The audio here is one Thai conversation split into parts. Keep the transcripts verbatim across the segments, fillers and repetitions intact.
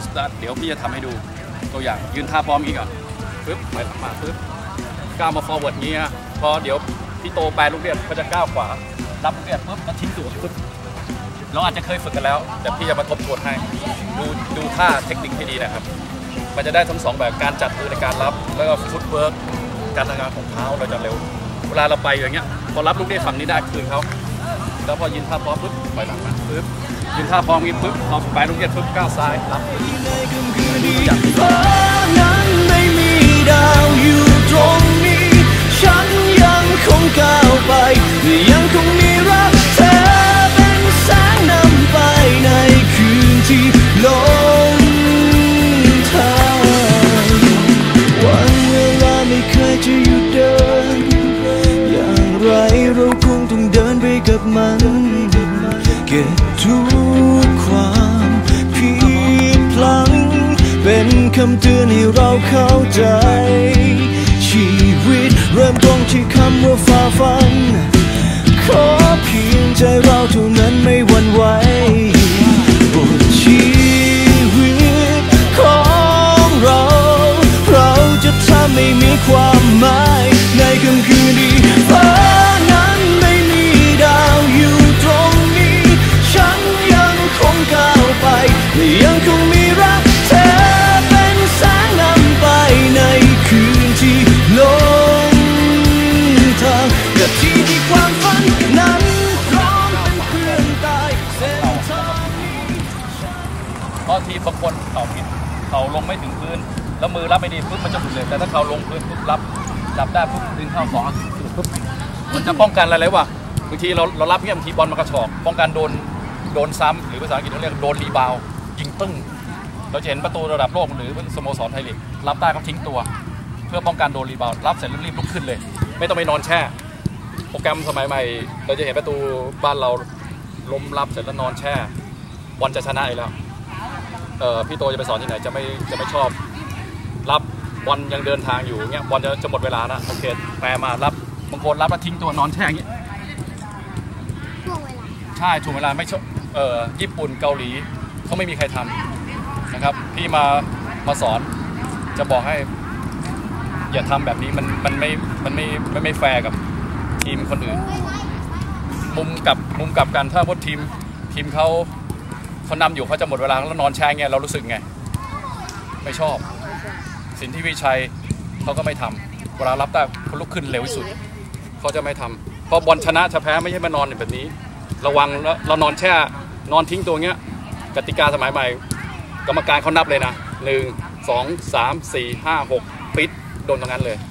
เดี๋ยวพี่จะทำให้ดูตัวอย่างยืนท่าพร้อมอีกอ่ะปึ๊บไปมาปึ๊บก้าวมา forward งี้ฮะพอเดี๋ยวพี่โตแปลลูกเรียนก็จะก้าวขวารับลูกเรียนปึ๊บแล้วทิ้งตัวปึ๊บเราอาจจะเคยฝึกกันแล้วแต่พี่จะมาทบทวนให้ดูดูท่าเทคนิคให้ดีนะครับมันจะได้ทั้งสองแบบการจัดมือในการรับแล้วก็ฟุตเวิร์กการทำงานของเท้าเราจะเร็วเวลาเราไปอย่างเงี้ยพอรับลูกเรียนฝั่งนี้ได้คืนเขาแล้วพอยืนท่าพร้อมปึ๊บปล่อยหลังมาปึ๊บยืนท่าพร้อมงี้ปึ๊บพอไปลูกเรียนปึ๊บก้าวซ้ายรับฟ้านั้นไม่มีดาวอยู่ตรงนี้ฉันยังคงก้าวไปยังคงมีรักเธอเป็นแสงนำไปในคืนที่ลงทางวันเวลาไม่เคยจะหยุดเดินอย่างไรเราคงต้องเดินไปกับมันเก็บทุกความผิดพลั้งเป็นคำเตือนให้เราเข้าใจชีวิตเริ่มต้นที่คำว่าฝ่าฟันขอเพียงใจเราเท่านั้นไม่หวั่นไหวบทชีวิตของเราเราจะทำให้มีความหมายในค่ำคืนนี้ฟ้านั้นไม่มีดาวอยู่ตรงนี้ฉันยังคงก้าวไปยังคงมีรักเธอเป็นแสงนำไปในคืนที่ลงทางนาทีที่ความฝันนั้นพร้อมเป็นเพื่อนตายเส้นทางนี้บางทีบางคนเข่าผิดเข่าลงไม่ถึงพื้นแล้วมือรับไม่ดีปุ๊บมันจะหลุดเลยแต่ถ้าเข่าลงพื้นปุ๊บรับรับได้ปุ๊บดึงเข้าสองปุ๊บมันจะป้องกันอะไรวะบางทีเราเรารับเงี้ยบางทีบอลมันกระชอกป้องกันโดนโดนซ้ำหรือภาษาอังกฤษเขาเรียกโดนรีบาวยิงตึ้งเราจะเห็นประตูระดับโลกหรือสโมสรไทยลีกรับได้เขาทิ้งตัวเพื่อป้องกันโดนรีบาวรับเสร็จแล้วรีบลุกขึ้นเลยไม่ต้องไปนอนแช่โปรแกรมสมัยใหม่เราจะเห็นประตูบ้านเราล้มรับเสร็จแล้วนอนแช่บอลจะชนะอีกแล้วเออพี่โตจะไปสอนที่ไหนจะไม่จะไม่ชอบรับบอลยังเดินทางอยู่เงี้ยบอลจะจะหมดเวลานะโอเคแปลมารับบางคนรับแล้วทิ้งตัวนอนแช่อย่างเงี้ยช่วงเวลาใช่ช่วงเวลาไม่ชอบเออญี่ปุ่นเกาหลีเขาไม่มีใครทำนะครับพี่มามาสอนจะบอกให้อย่าทำแบบนี้มันมันไม่มันไม่ไม่ไม่แฟร์กับทีมคนอื่นมุมกับมุมกับกันถ้าพวกทีมทีมเขาเขานำอยู่เขาจะหมดเวลาแล้วนอนแช่เงี้ยเรารู้สึกไงไม่ชอบสินที่วิชัยเขาก็ไม่ทำเวลารับได้เขาลุกขึ้นเร็วที่สุดเขาจะไม่ทำเพราะบอลชนะจะแพ้ไม่ใช่มานอนแบบนี้ระวังแล้วเรานอนแช่นอนทิ้งตัวเงี้ยกติกาสมัยใหม่กรรมการเขานับเลยนะหนึ่งสองสามสี่ห้าหกปิดโดนตรงนั้นเลย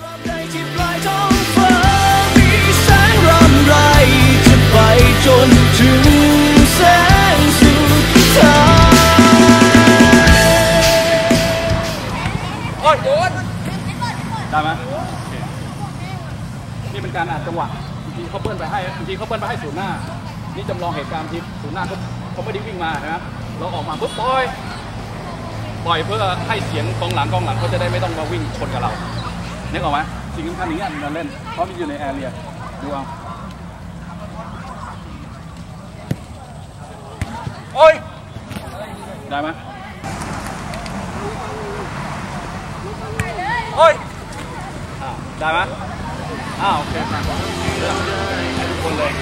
จะไปจนถึงแสงสุดท้ายโอ้ยโดนได้ไหมนี่เป็นการอ่านจังหวะบางทีเขาเบิ้ลไปให้บางทีเขาเบิ้ลไปให้ศูนย์หน้านี่จำลองเหตุการณ์ที่ศูนย์หน้าเขาเขาไม่ได้วิ่งมานะครับเราออกมาปุ๊บปล่อยปล่อยเพื่อให้เสียงกองหลังกองหลังเขาจะได้ไม่ต้องมาวิ่งชนกับเรานึกออกไหมสิ่งสำคัญอย่างนี้มันเล่นเพราะมันอยู่ในแอเรียดูเอาโอ้ยได้ไหมโอ้ยอ้าวได้ไหมอ้าวโอเคทุกคนเลย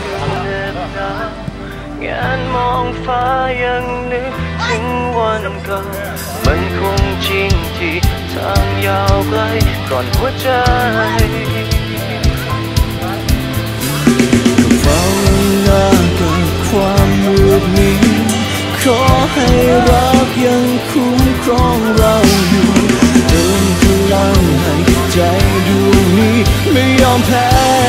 งานมองฟ้ายังนึกถึงวันก่อนมันคงจริงที่ทางยาวไกลก่อนหัวใจเฝ้าหน้ากับความมืดมิดขอให้รักยังคุ้มครองเราอยู่เติมพลังให้ใจดวงนี้ไม่ยอมแพ้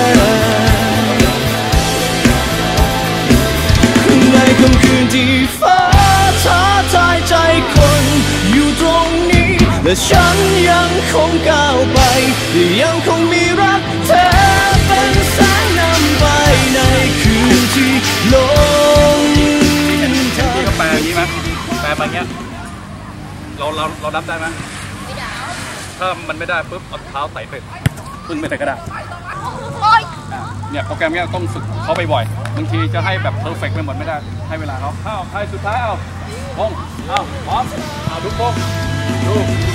ในค่ำคืนที่ฟ้าท้าทายใจคนอยู่ตรงนี้และฉันยังคงก้าวไปยังคงมีรักเธอเป็นแสงนำไปในคืนที่ลงทางพี่ก็แปลอย่างนี้ไหมแปลมาอย่างเงี้ยเราเราเรารับได้ไหมถ้ามันไม่ได้ปุ๊บเอาเท้าไต่ไปพึ่งไม่ได้ก็ได้เนี่ยโปรแกรมเนี้ยต้องฝึกเขาบ่อยๆบางทีจะให้แบบเพอร์เฟกต์ไปหมดไม่ได้ให้เวลาเขาเอาใครสุดท้ายเอาพงเอาพร้อมเอาทุกพงดู